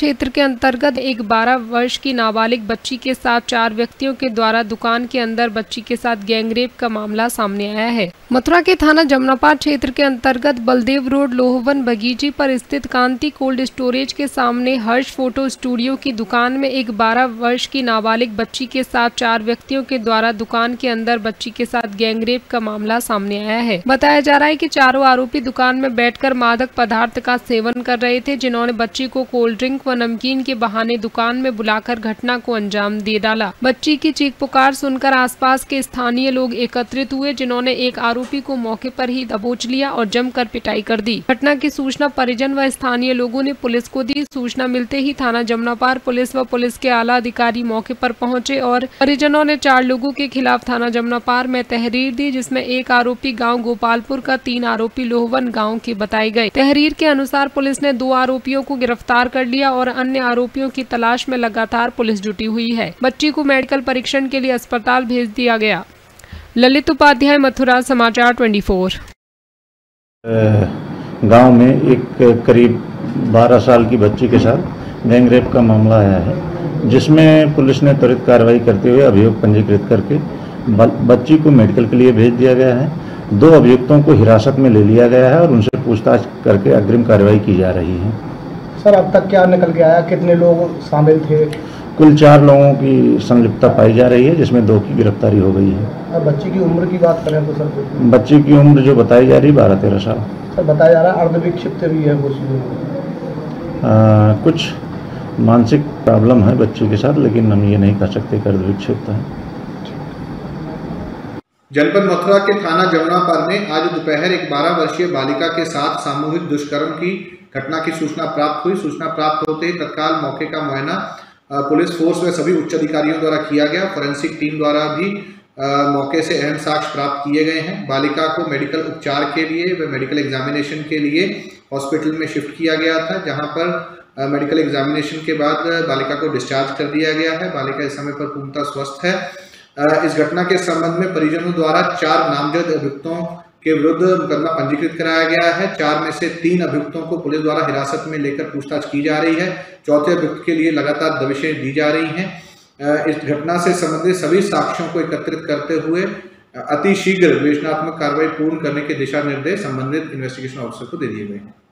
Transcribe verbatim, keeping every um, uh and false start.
क्षेत्र के अंतर्गत एक बारह वर्ष की नाबालिग बच्ची के साथ चार व्यक्तियों के द्वारा दुकान के अंदर बच्ची के साथ गैंगरेप का मामला सामने आया है। मथुरा के थाना जमनापार क्षेत्र के अंतर्गत बलदेव रोड लोहवन बगीची पर स्थित कांति कोल्ड स्टोरेज के सामने हर्ष फोटो स्टूडियो की दुकान में एक बारह वर्ष की नाबालिग बच्ची के साथ चार व्यक्तियों के द्वारा दुकान के अंदर बच्ची के साथ गैंगरेप का मामला सामने आया है। बताया जा रहा है कि चारों आरोपी दुकान में बैठकर मादक पदार्थ का सेवन कर रहे थे, जिन्होंने बच्ची को कोल्ड ड्रिंक व नमकीन के बहाने दुकान में बुलाकर घटना को अंजाम दे डाला। बच्ची की चीख पुकार सुनकर आसपास के स्थानीय लोग एकत्रित हुए, जिन्होंने एक आरोपी को मौके पर ही दबोच लिया और जमकर पिटाई कर दी। घटना की सूचना परिजन व स्थानीय लोगों ने पुलिस को दी। सूचना मिलते ही थाना जमनापार पुलिस व पुलिस के आला अधिकारी मौके पर पहुंचे और परिजनों ने चार लोगों के खिलाफ थाना जमनापार में तहरीर दी, जिसमें एक आरोपी गाँव गोपालपुर का, तीन आरोपी लोहवन गाँव के बताए गए। तहरीर के अनुसार पुलिस ने दो आरोपियों को गिरफ्तार कर लिया और अन्य आरोपियों की तलाश में लगातार पुलिस जुटी हुई है। बच्ची को मेडिकल परीक्षण के लिए अस्पताल भेज दिया गया। ललित उपाध्याय, मथुरा, समाचार चौबीस। गांव में एक करीब बारह साल की बच्ची के साथ गैंगरेप का मामला आया है, जिसमें पुलिस ने त्वरित कार्रवाई करते हुए अभियोग पंजीकृत करके बच्ची को मेडिकल के लिए भेज दिया गया है। दो अभियुक्तों को हिरासत में ले लिया गया है और उनसे पूछताछ करके अग्रिम कार्रवाई की जा रही है। सर, अब तक क्या निकल के आया, कितने लोग शामिल थे? कुल चार लोगों की संलिप्तता पाई जा रही है, जिसमें दो की गिरफ्तारी हो गई है। अब बच्ची की उम्र की बात करें तो सर, बच्ची की उम्र जो बताई जा रही है बारह तेरह साल। सर, बताया जा रहा है अर्धविक्षिप्त भी है कुछ कुछ मानसिक प्रॉब्लम है बच्ची के साथ, लेकिन हम ये नहीं कह सकते कि अर्धविक्षिप्त है। जनपद मथुरा के थाना जमनापार में आज दोपहर एक बारह वर्षीय बालिका के साथ सामूहिक दुष्कर्म की घटना की सूचना प्राप्त हुई। सूचना प्राप्त होते ही तत्काल मौके का मुआयना पुलिस फोर्स व सभी उच्च अधिकारियों द्वारा किया गया। फोरेंसिक टीम द्वारा भी आ, मौके से अहम साक्ष्य प्राप्त किए गए हैं। बालिका को मेडिकल उपचार के लिए व मेडिकल एग्जामिनेशन के लिए हॉस्पिटल में शिफ्ट किया गया था, जहां पर आ, मेडिकल एग्जामिनेशन के बाद बालिका को डिस्चार्ज कर दिया गया है। बालिका इस समय पर पूर्णतः स्वस्थ है। इस घटना के संबंध में परिजनों द्वारा चार नामजद अभियुक्तों के विरुद्ध मुकदमा पंजीकृत कराया गया है। चार में से तीन अभियुक्तों को पुलिस द्वारा हिरासत में लेकर पूछताछ की जा रही है। चौथे अभियुक्त के लिए लगातार दबिशें दी जा रही हैं। इस घटना से संबंधित सभी साक्ष्यों को एकत्रित करते हुए अति शीघ्र विवेचनात्मक कार्रवाई पूर्ण करने के दिशा निर्देश संबंधित इन्वेस्टिगेशन ऑफिसर को दे दिए गए हैं।